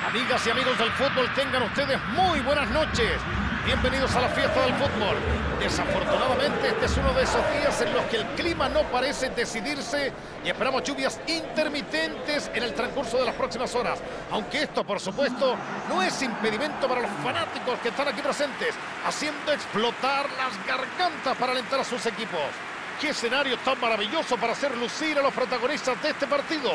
Amigas y amigos del fútbol, tengan ustedes muy buenas noches. Bienvenidos a la fiesta del fútbol. Desafortunadamente, este es uno de esos días en los que el clima no parece decidirse y esperamos lluvias intermitentes en el transcurso de las próximas horas. Aunque esto, por supuesto, no es impedimento para los fanáticos que están aquí presentes, haciendo explotar las gargantas para alentar a sus equipos. ¡Qué escenario tan maravilloso para hacer lucir a los protagonistas de este partido!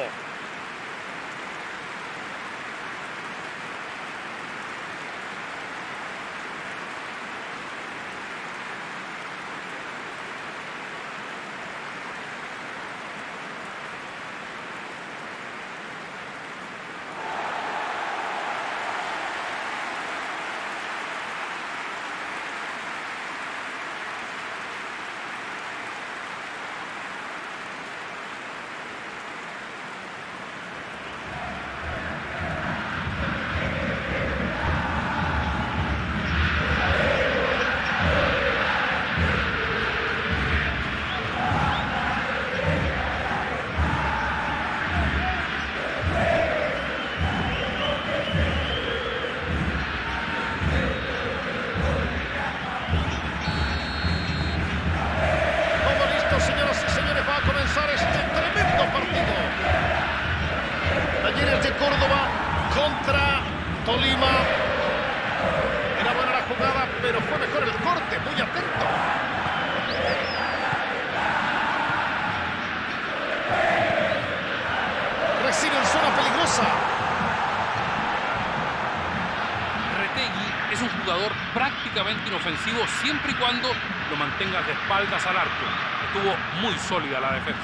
Es un jugador prácticamente inofensivo siempre y cuando lo mantengas de espaldas al arco. Estuvo muy sólida la defensa.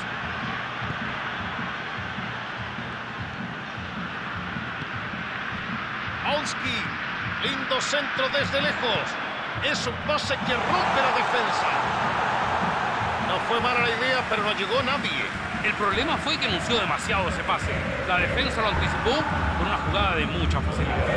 Olski, lindo centro desde lejos. Es un pase que rompe la defensa. No fue mala la idea, pero no llegó nadie. El problema fue que anunció demasiado ese pase. La defensa lo anticipó con una jugada de mucha facilidad.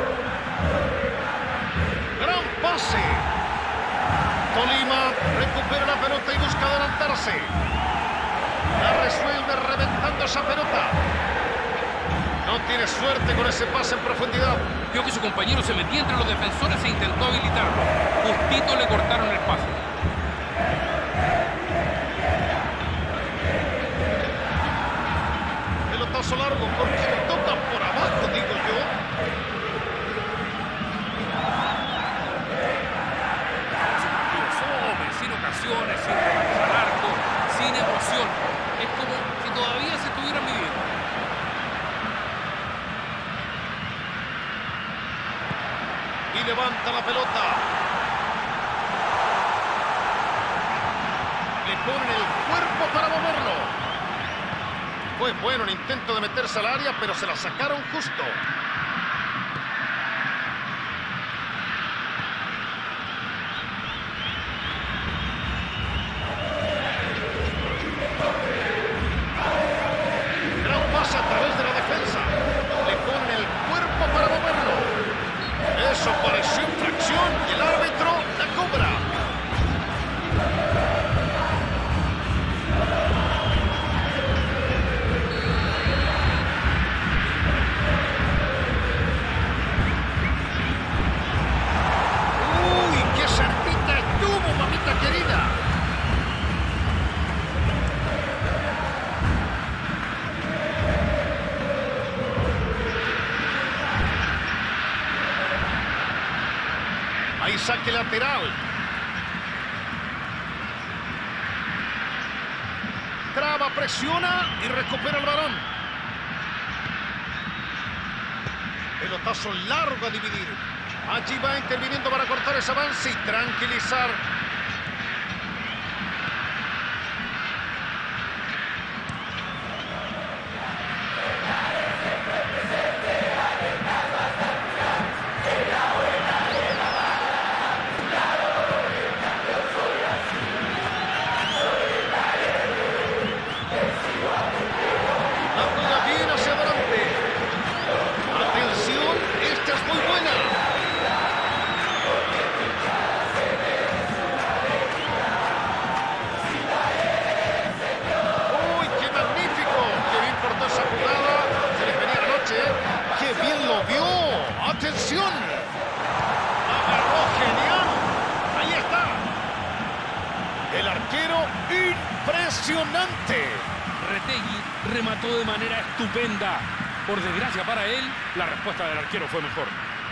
¡Gran pase! Tolima recupera la pelota y busca adelantarse. La resuelve reventando esa pelota. No tiene suerte con ese pase en profundidad. Vio que su compañero se metía entre los defensores e intentó habilitarlo. Justito le cortaron el pase. Pelotazo largo, porque le toca por abajo, digo yo. Sin ocasiones, sin remates al arco, sin emoción. Es como si todavía se estuvieran viviendo. Y levanta la pelota. Le ponen el cuerpo para moverlo. Fue bueno el intento de meterse al área, pero se la sacaron justo. Pareció infracción y el árbitro la cobra. ¡Uy, qué cerquita estuvo, mamita querida! Ahí saque lateral. Traba, presiona y recupera el balón. Pelotazo largo a dividir. Allí va interviniendo para cortar ese avance y tranquilizar. ¡Atención! ¡Agarró genial! ¡Ahí está! El arquero, impresionante. Retegui remató de manera estupenda. Por desgracia para él, la respuesta del arquero fue mejor.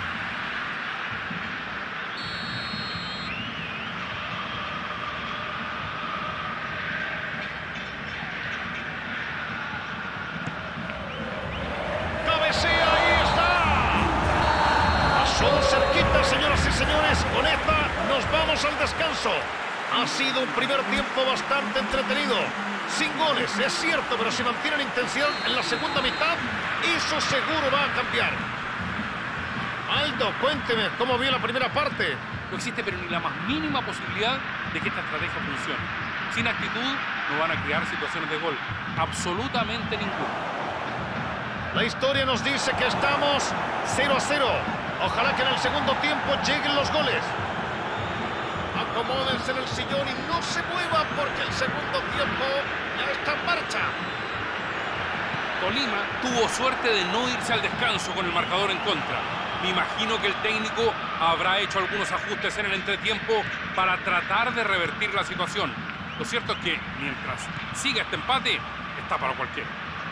¡Cabecea! ¡Ahí está! Pasó cerquita, señoras y señores. Con esta nos vamos al descanso. Ha sido un primer tiempo bastante entretenido. Sin goles, es cierto, pero si mantiene la intensidad en la segunda mitad, eso seguro va a cambiar. Aldo, cuénteme, ¿cómo vio la primera parte? No existe pero ni la más mínima posibilidad de que esta estrategia funcione. Sin actitud no van a crear situaciones de gol. Absolutamente ninguna. La historia nos dice que estamos 0-0. Ojalá que en el segundo tiempo lleguen los goles. Acomódense en el sillón y no se muevan porque el segundo tiempo ya está en marcha. Tolima tuvo suerte de no irse al descanso con el marcador en contra. Me imagino que el técnico habrá hecho algunos ajustes en el entretiempo para tratar de revertir la situación. Lo cierto es que mientras siga este empate, está para cualquiera.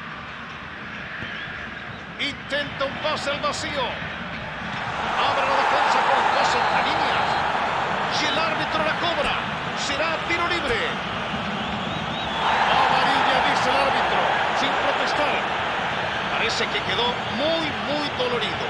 Intenta un pase al vacío. Abre la defensa por un pase entre líneas. Y el árbitro la cobra. Será tiro libre. Amarilla, dice el árbitro, sin protestar. Parece que quedó muy dolorido.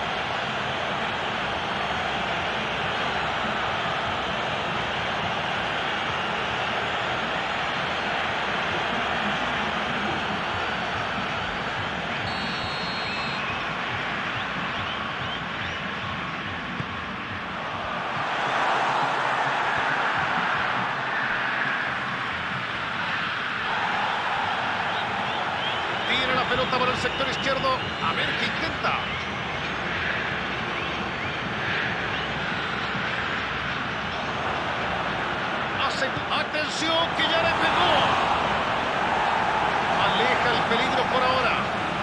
Tiene la pelota por el sector izquierdo. A ver qué intenta. Atención, que ya le pegó. Aleja el peligro por ahora.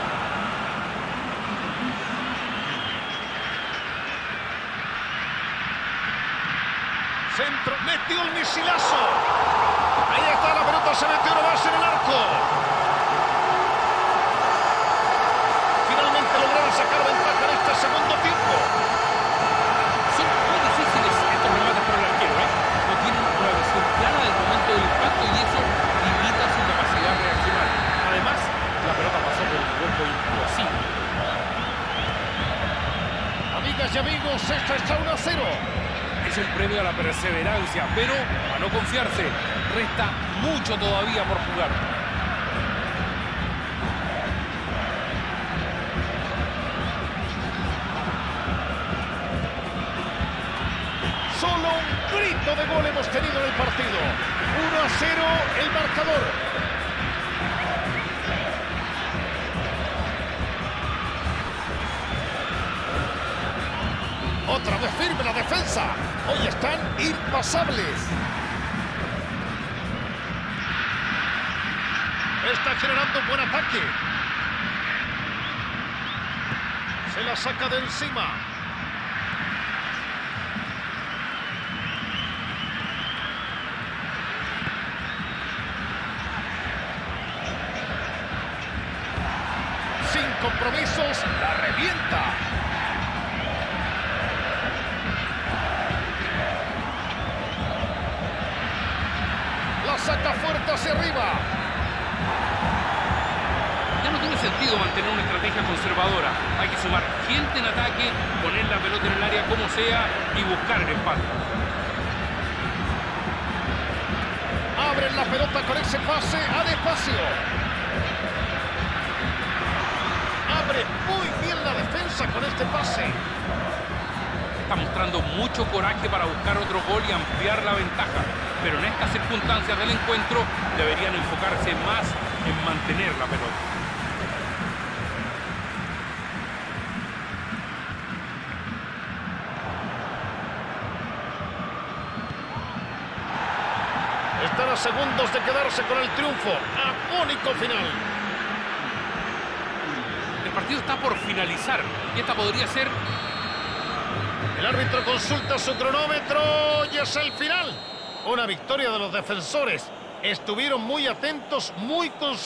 Centro, metió el misilazo. Ahí está, la pelota se metió nomás en el arco. Finalmente lograron sacar ventaja en este segundo tiempo. Son muy difíciles estos remates para el arquero, ¿eh? No tienen una visión clara del momento del impacto y eso limita su capacidad de reaccionar. Además, la pelota pasó por un cuerpo imposible. Amigas y amigos, esto está 1-0. Es un premio a la perseverancia, pero a no confiarse. Resta mucho todavía por jugar. Solo un grito de gol hemos tenido en el partido. 1-0 el marcador. Otra vez firme la defensa. Hoy están impasables. Está generando un buen ataque. Se la saca de encima. Sin compromisos, la revienta. La saca fuerte hacia arriba. Ya no tiene sentido mantener una estrategia conservadora. Hay que sumar gente en ataque, poner la pelota en el área como sea y buscar el empate. Abren la pelota con ese pase a despacio. Abre muy bien la defensa con este pase. Está mostrando mucho coraje para buscar otro gol y ampliar la ventaja. Pero en estas circunstancias del encuentro deberían enfocarse más en mantener la pelota. Están a segundos de quedarse con el triunfo. Agónico final. El partido está por finalizar y esta podría ser árbitro consulta su cronómetro y es el final. Una victoria de los defensores. Estuvieron muy atentos, muy conscientes.